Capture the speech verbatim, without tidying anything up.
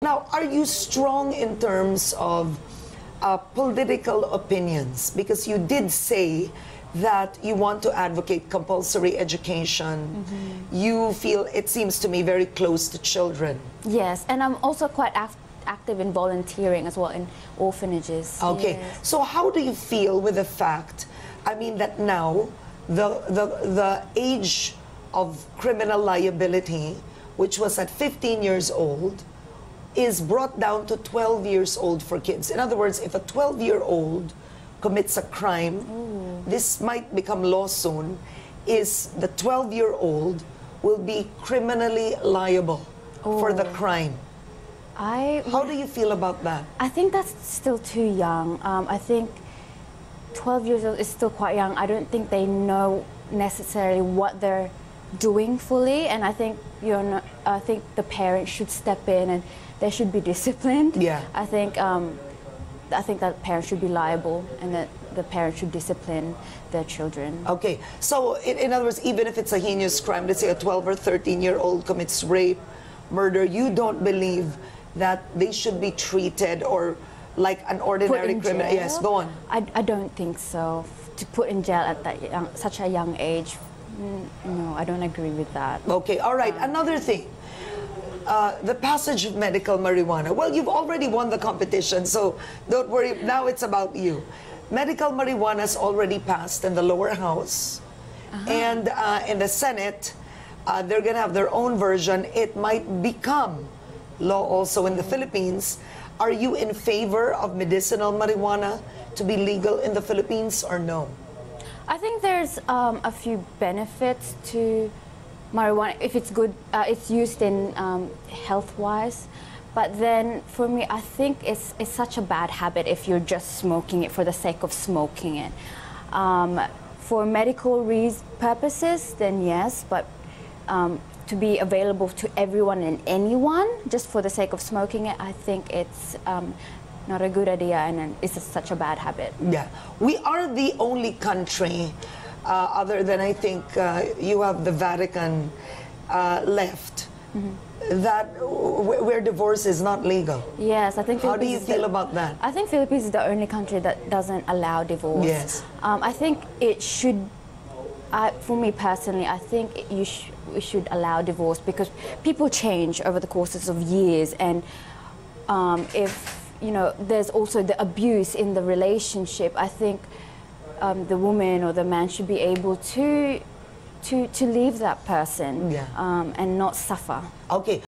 Now, are you strong in terms of uh, political opinions? Because you did say that you want to advocate compulsory education. Mm-hmm. You feel, it seems to me, very close to children. Yes, and I'm also quite act active in volunteering as well in orphanages. Okay, yes. So how do you feel with the fact, I mean, that now the, the, the age of criminal liability, which was at fifteen years old, is brought down to twelve years old for kids? In other words, if a twelve-year-old commits a crime, Ooh. This might become law soon, is the twelve-year-old will be criminally liable Ooh. For the crime. I, How do you feel about that? I think that's still too young. Um, I think twelve years old is still quite young. I don't think they know necessarily what they're doing fully, and I think you know, I think the parents should step in and they should be disciplined. Yeah. I think um, I think that parents should be liable, and that the parents should discipline their children. Okay, so in, in other words, even if it's a heinous crime, let's say a twelve or thirteen year old commits rape, murder, you don't believe that they should be treated or like an ordinary criminal? Yes, go on. I, I don't think so. To put in jail at that young, such a young age, no, I don't agree with that. Okay, all right. Um, Another thing, uh, the passage of medical marijuana. Well, you've already won the competition, so don't worry. Now it's about you. Medical marijuana is already passed in the lower house, uh-huh. and uh, in the Senate, uh, they're going to have their own version. It might become law also in the Philippines. Are you in favor of medicinal marijuana to be legal in the Philippines or no? I think there's um, a few benefits to marijuana if it's good, uh, it's used in um, health-wise. But then for me, I think it's, it's such a bad habit if you're just smoking it for the sake of smoking it. Um, for medical purposes, then yes, but um, to be available to everyone and anyone just for the sake of smoking it, I think it's um, not a good idea, and it's a, such a bad habit. Yeah, we are the only country, uh, other than I think uh, you have the Vatican uh, left, mm-hmm. that where divorce is not legal. Yes, I think. How do you feel the, about that? I think Philippines is the only country that doesn't allow divorce. Yes. Um, I think it should. I, for me personally, I think you sh we should allow divorce because people change over the courses of years, and um, if you know, there's also the abuse in the relationship. I think um, the woman or the man should be able to to to leave that person, yeah. um, and not suffer. Okay.